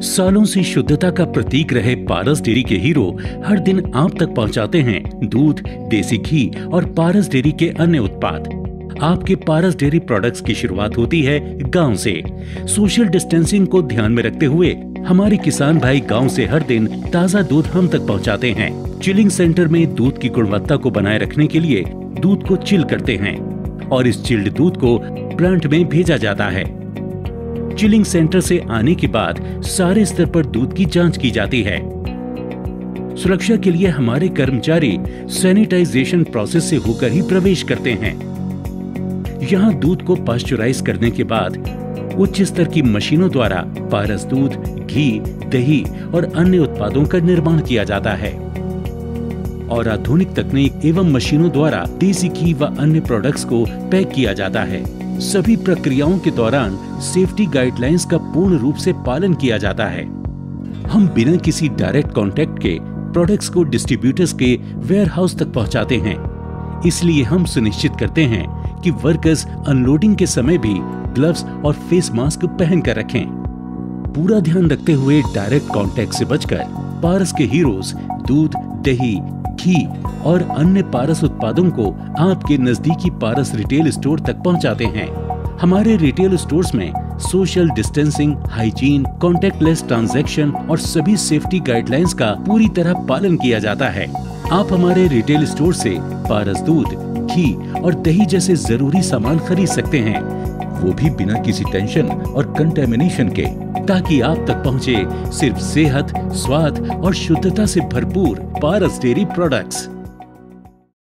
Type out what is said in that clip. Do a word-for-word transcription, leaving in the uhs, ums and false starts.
सालों से शुद्धता का प्रतीक रहे पारस डेयरी के हीरो हर दिन आप तक पहुंचाते हैं दूध, देसी घी और पारस डेयरी के अन्य उत्पाद। आपके पारस डेयरी प्रोडक्ट्स की शुरुआत होती है गांव से। सोशल डिस्टेंसिंग को ध्यान में रखते हुए हमारे किसान भाई गांव से हर दिन ताज़ा दूध हम तक पहुंचाते हैं। चिलिंग सेंटर में दूध की गुणवत्ता को बनाए रखने के लिए दूध को चिल करते हैं और इस चिल्ड दूध को प्लांट में भेजा जाता है। चिलिंग सेंटर से आने के बाद सारे स्तर पर दूध की जांच की जाती है। सुरक्षा के लिए हमारे कर्मचारी सैनिटाइजेशन प्रोसेस से होकर ही प्रवेश करते हैं। यहाँ दूध को पाश्चराइज करने के बाद उच्च स्तर की मशीनों द्वारा पारस दूध, घी, दही और अन्य उत्पादों का निर्माण किया जाता है और आधुनिक तकनीक एवं मशीनों द्वारा देसी घी व अन्य प्रोडक्ट्स को पैक किया जाता है। सभी प्रक्रियाओं के दौरान सेफ्टी गाइडलाइंस का पूर्ण रूप से पालन किया जाता है। हम बिना किसी डायरेक्ट कांटेक्ट के प्रोडक्ट्स को डिस्ट्रीब्यूटर्स के वेयरहाउस तक पहुंचाते हैं। इसलिए हम सुनिश्चित करते हैं कि वर्कर्स अनलोडिंग के समय भी ग्लव्स और फेस मास्क पहन कर रखें। पूरा ध्यान रखते हुए डायरेक्ट कांटेक्ट से बचकर पारस के हीरोज दूध, दही, घी और अन्य पारस उत्पादों को आपके नजदीकी पारस रिटेल स्टोर तक पहुंचाते हैं। हमारे रिटेल स्टोर्स में social distancing, hygiene, contactless transaction और सभी सेफ्टी गाइडलाइंस का पूरी तरह पालन किया जाता है। आप हमारे रिटेल स्टोर से पारस दूध, घी और दही जैसे जरूरी सामान खरीद सकते हैं, वो भी बिना किसी टेंशन और कंटेमिनेशन के, ताकि आप तक पहुंचे सिर्फ सेहत, स्वाद और शुद्धता से भरपूर पारस डेयरी प्रोडक्ट्स।